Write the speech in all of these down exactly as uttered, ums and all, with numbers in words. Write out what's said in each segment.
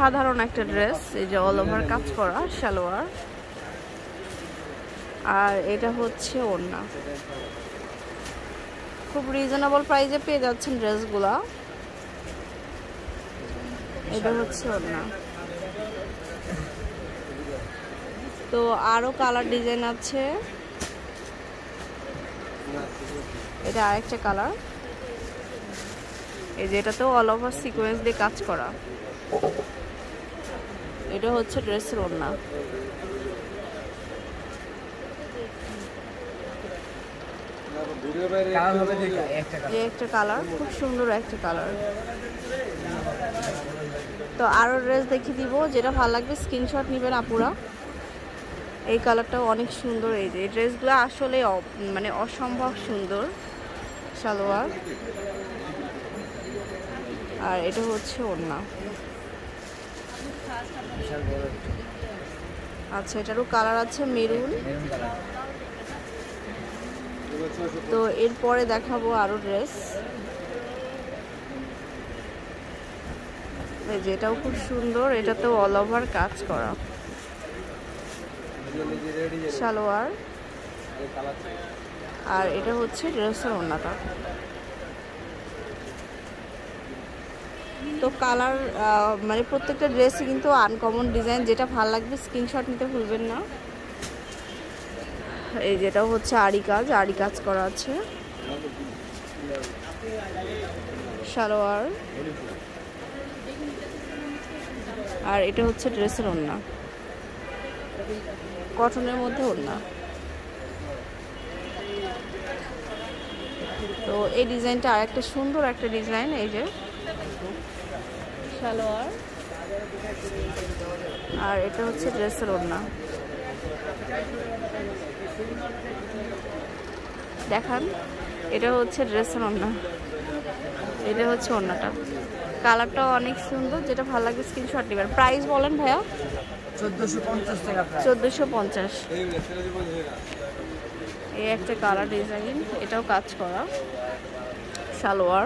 সাধারণ একটা ড্রেস, এই যে অল ওভার কাজ করা সালোয়ার, আর এটা হচ্ছে ওড়না। খুব রিজনেবল প্রাইসে পেয়ে যাচ্ছেন ড্রেসগুলা। এটা হচ্ছে ওড়না। তো আরো কালার ডিজাইন আছে, এটা আরেকটা কালার। এই যে এটাতেও অল ওভার সিকোয়েন্স দিয়ে কাজ করা। এটা হচ্ছে ড্রেসের ওড়না। একটা কালার, খুব সুন্দর একটা কালার। তো আরো ড্রেস দেখিয়ে দিব, যেটা ভালো লাগবে স্ক্রিনশট নেবেন আপুরা। এই কালারটাও অনেক সুন্দর। এই যে এই ড্রেসগুলো আসলে মানে অসম্ভব সুন্দর সালোয়ার, আর এটা হচ্ছে ওড়না। আচ্ছা, এটারও কালার আছে মেরুন। তো এরপরে দেখাবো আরো ড্রেস। যেটাও খুব সুন্দর, এটাতেও অল ওভার কাজ করা সালোয়ার, আর এটা হচ্ছে ড্রেসের ওড়নাটা। তো কালার মানে প্রত্যেকটা ড্রেসই কিন্তু আনকমন ডিজাইন, যেটা ভালো লাগবে স্ক্রিনশট নিতে ভুলবেন না। এই যেটাও হচ্ছে আড়ি কাজ, আড়ি কাজ করা আছে সালোয়ার, আর এটা হচ্ছে ড্রেসের ওড়না, কটনের মধ্যে ওড়না। তো এই ডিজাইনটা আর একটা সুন্দর একটা ডিজাইন। এই যে সালোয়ার, আর এটা হচ্ছে ড্রেসের ওড়না। দেখান, এটা হচ্ছে ড্রেসের ওড়না, এটা হচ্ছে ওড়নাটা। কালারটাও অনেক সুন্দর, যেটা ভালো লাগে স্ক্রিনশট নেবেন। প্রাইস বলেন ভাইয়া? চোদ্দোশো পঞ্চাশ টাকা। চোদ্দোশো পঞ্চাশ। এই একটা কালার ডিজাইন, এটাও কাজ করা সালোয়ার,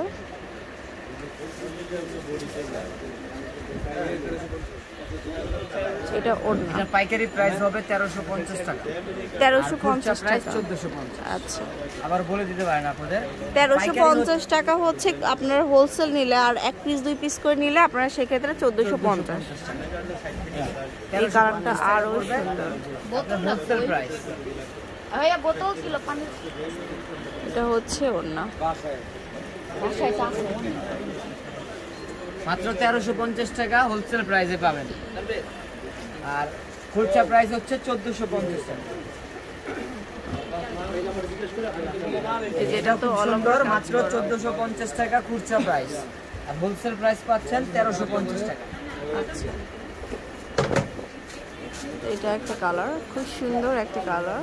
এটা ওড়না। এটা পাইকারি প্রাইস হবে তেরোশো পঞ্চাশ টাকা। তেরোশো পঞ্চাশ প্রাইস টাকা। চোদ্দোশো পঞ্চাশ। আচ্ছা, আবার বলে দিতে পারেন আপনাদের, তেরোশো পঞ্চাশ টাকা হচ্ছে আপনার হোলসেল নিলে, আর এক পিস দুই পিস করে নিলে আপনারা সেক্ষেত্রে চোদ্দোশো পঞ্চাশ। এই কালারটা আরো সুন্দর। Wholesale price. ভাইয়া বোতল ছিল পানি। এটা হচ্ছে ওড়না, মাত্র তেরোশো পঞ্চাশ টাকা হোলসেল প্রাইসে পাবেন, আর খুচরা প্রাইস হচ্ছে চোদ্দোশো পঞ্চাশ টাকা। যেটা তো সুন্দর, মাত্র চোদ্দোশো পঞ্চাশ টাকা খুচরা প্রাইস, আর হোলসেল প্রাইস পাচ্ছেন তেরোশো পঞ্চাশ টাকা। আচ্ছা, এটা একটা কালার, খুব সুন্দর একটা কালার।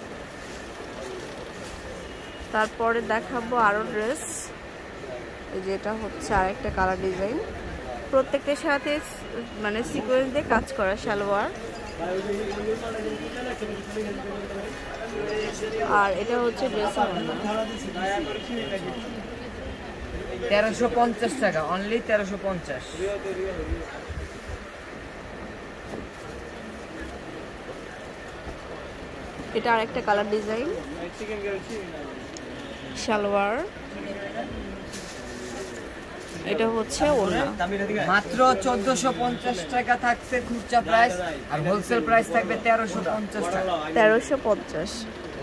তারপরে দেখাবো আরো ড্রেস। এই যেটা হচ্ছে আরেকটা কালার ডিজাইন, প্রত্যেকটার সাথে মানে সিকোয়েন্স দিয়ে কাজ করা সালোয়ার, আর এটা হচ্ছে ড্রেসের ওড়না। তেরোশো পঞ্চাশ টাকা, অনলি তেরোশো পঞ্চাশ। এটা আরেকটা কালার ডিজাইন সালোয়ার, এটা হচ্ছে ওড়না। মাত্র চোদ্দোশো পঞ্চাশ টাকা থাকছে খুচরা প্রাইস, আর হোলসেল প্রাইস থাকবে তেরোশো পঞ্চাশ টাকা। তেরোশো পঞ্চাশ।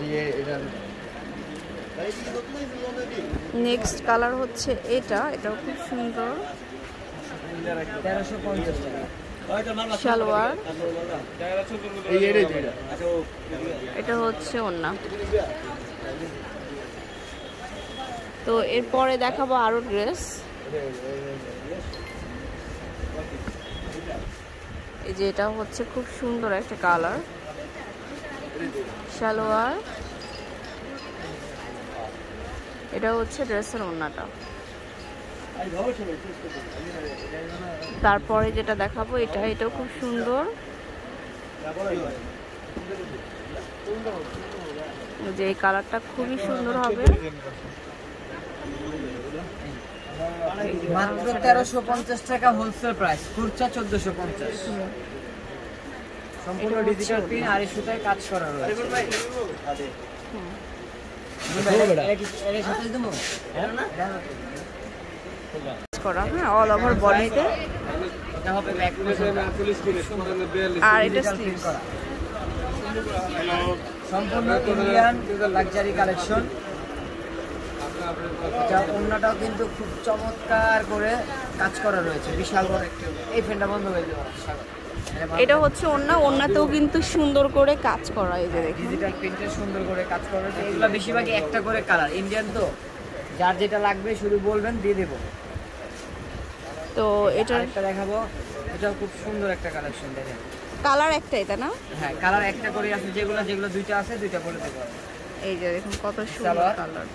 নেক্সট কালার হচ্ছে এটা, এটাও খুব সুন্দর, তেরোশো পঞ্চাশ টাকা সালোয়ার, এটা হচ্ছে ওড়না। তো এরপরে দেখাবো আরো ড্রেস। এই যে এটা হচ্ছে খুব সুন্দর একটা কালার সালোয়ার, এটা হচ্ছে ড্রেসের ওড়নাটা। তারপরে যেটা দেখাবো এটা, এটাও খুব সুন্দর, যে এই কালারটা খুবই সুন্দর হবে। মাত্র তেরোশো পঞ্চাশ টাকা হোলসেল প্রাইস, খুচরা চোদ্দশো পঞ্চাশ। সম্পূর্ণ ডিজিটাল প্রিন্ট আর এই সুতায় কাজ করা রয়েছে। করা হ্যাঁ অল ওভার বডিতে, এটা হবে ব্যাক আর এটা স্লিভস করা। সম্পূর্ণ ইন্ডিয়ান লাক্সারি কালেকশন। এটা ওন্নাটাও কিন্তু খুব চমৎকার করে কাজ করা রয়েছে, বিশাল বড় একটা। এই ফ্যানটা বন্ধ হয়ে যাবে। এটা হচ্ছে ওন্না, ওন্নাতেও কিন্তু সুন্দর করে কাজ করা, এই যে দেখুন ডিজিটাল প্রিন্টে সুন্দর করে কাজ করা রয়েছে। এগুলো বেশিরভাগই একটা করে কালার, ইন্ডিয়ান তো যার যেটা লাগবে শুধু বলবেন দিয়ে দেব। তো এটা একটা দেখাবো, এটাও খুব সুন্দর একটা কালেকশন। দেখেন কালার একটাই তাই না? হ্যাঁ কালার একটা করে আছে, যেগুলো যেগুলো দুইটা আছে দুইটা বলে দেবো। এই যে দেখুন কত সুন্দর কালার।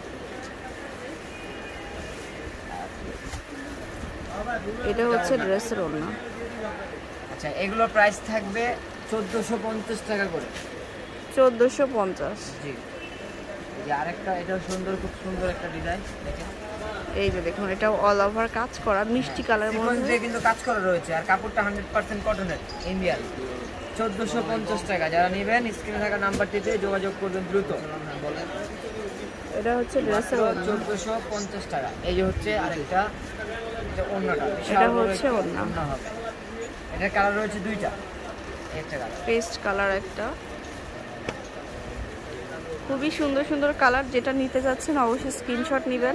এটা হচ্ছে ড্রেসের ওড়না। আচ্ছা এগুলোর প্রাইস থাকবে চোদ্দশো পঞ্চাশ টাকা করে। চোদ্দশো পঞ্চাশ। জি, এই যে আরেকটা, এটাও সুন্দর, খুব সুন্দর একটা ডিজাইন। দেখেন এই যে দেখুন এটাও অল ওভার কাজ করা, মিষ্টি কালারের মধ্যে কিন্তু কাজ করা রয়েছে, আর কাপড়টা হান্ড্রেড পার্সেন্ট কটনের ইন্ডিয়ান। চোদ্দশো পঞ্চাশ টাকা। যারা নেবেন স্ক্রিনে থাকা নাম্বারটিতে যোগাযোগ করবেন দ্রুত। বলেন এটা হচ্ছে ড্রেসের ওড়না। চোদ্দশো পঞ্চাশ টাকা। এই যে হচ্ছে আরেকটা, এটা ওড়নাটা এটা হচ্ছে ওড়না। ওড়না হবে। এটার কালার রয়েছে দুইটা, একটা কালার পেস্ট কালার একটা, খুবই সুন্দর সুন্দর কালার। যেটা নিতে যাচ্ছেন অবশ্যই স্ক্রিনশট নেবেন।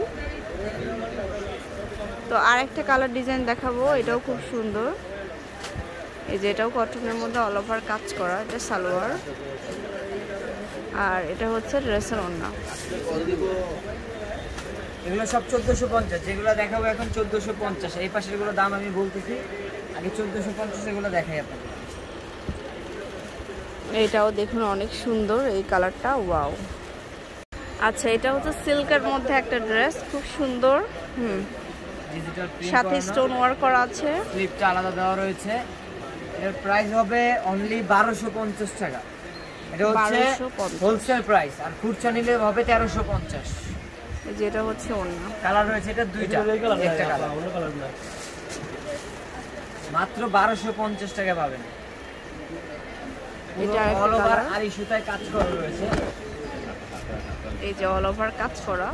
তো আর একটা কালার ডিজাইন দেখাবো, এটাও খুব সুন্দর। এই যে এটাও কটনের মধ্যে অল ওভার কাজ করা, এটা সালোয়ার, আর এটা হচ্ছে ড্রেসের ওড়না। এগুলো সব চোদ্দশো পঞ্চাশ, যেগুলো দেখাবো এখন চোদ্দশো পঞ্চাশ। এই পাশের গুলো দাম আমি বলতেছি, আগে চোদ্দশো পঞ্চাশ এগুলো দেখাই আপনাকে। এইটাও দেখুন অনেক সুন্দর এই কালারটা, ওয়াও। আচ্ছা এটা হচ্ছে সিল্কের মধ্যে একটা ড্রেস, খুব সুন্দর। হুম, ডিজিটাল প্রিন্ট সাথে স্টোন ওয়ার্ক করা আছে, স্লিপটা আলাদা দেওয়া রয়েছে। এর প্রাইস হবে অনলি বারোশো পঞ্চাশ টাকা। এটা হচ্ছে হোলসেল প্রাইস, আর খুচরা নিলে হবে তেরোশো পঞ্চাশ। যেটা হচ্ছে অন্য কালার রয়েছে এটা দুইটা, একটা কালার মাত্র বারোশো পঞ্চাশ টাকা পাবেন। এটা অল ওভার আড়ি সুতায় কাজ করা রয়েছে। এই যে অল ওভার কাজ করা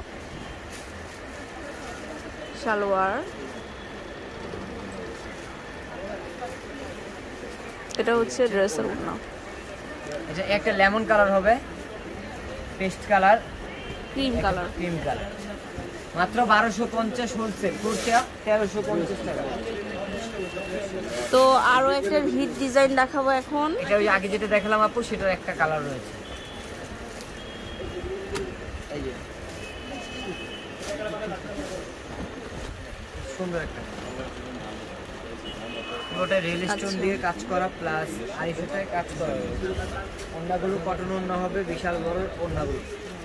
সালোয়ার, এটা হচ্ছে ড্রেসের ওড়না। এটা একটা লেমন কালার হবে, paste colour, cream colour, cream colour. মাত্র বারোশো পঞ্চাশ হোলসেল, খুচরা তেরোশো পঞ্চাশ টাকা। তো আরো একটা হিট ডিজাইন দেখাবো এখন। এটা ওই আগে যেটা দেখালাম আপু, সেটার একটা কালার রয়েছে। এই যে সুন্দর একটা, পুরোটা রিয়েল স্টোন দিয়ে কাজ করা, প্লাস আড়াইশোটায় কাজ করা। ওড়নাগুলো কটন ওড়না হবে, বিশাল বড় ওড়নাগুলো।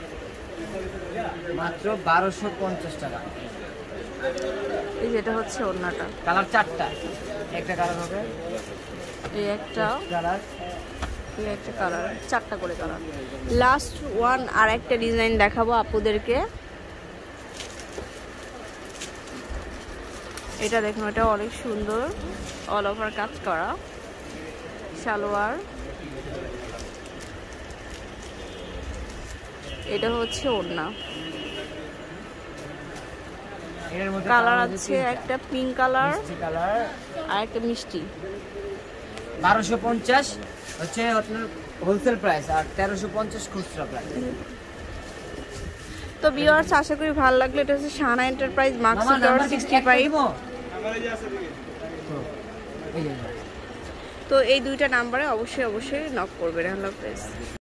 মাত্র বারোশো পঞ্চাশ টাকা। এই যেটা হচ্ছে ওড়নাটা, কালার চারটা, একটা কালার হবে, এই একটা কালার, এই একটা কালার, চারটা করে কালার। লাস্ট ওয়ান আর একটা ডিজাইন দেখাবো আপুদেরকে। এটা দেখুন, এটা অনেক সুন্দর, অল ওভার কাজ করা সালোয়ার, এটা হচ্ছে ওড়না। এর মধ্যে কালার আছে একটা পিঙ্ক কালার কালার আর একটা মিষ্টি। বারোশো পঞ্চাশ হচ্ছে আপনার হোলসেল প্রাইস, আর তেরোশো পঞ্চাশ খুচরা প্রাইস। তো ভিউয়ার্স আশা করি ভালো লাগলো। এটা হচ্ছে Shahana enterprise, Maksud tower sixty five. তো এই দুইটা নাম্বারে অবশ্যই অবশ্যই নক করবেন। আল্লাহ হাফেজ।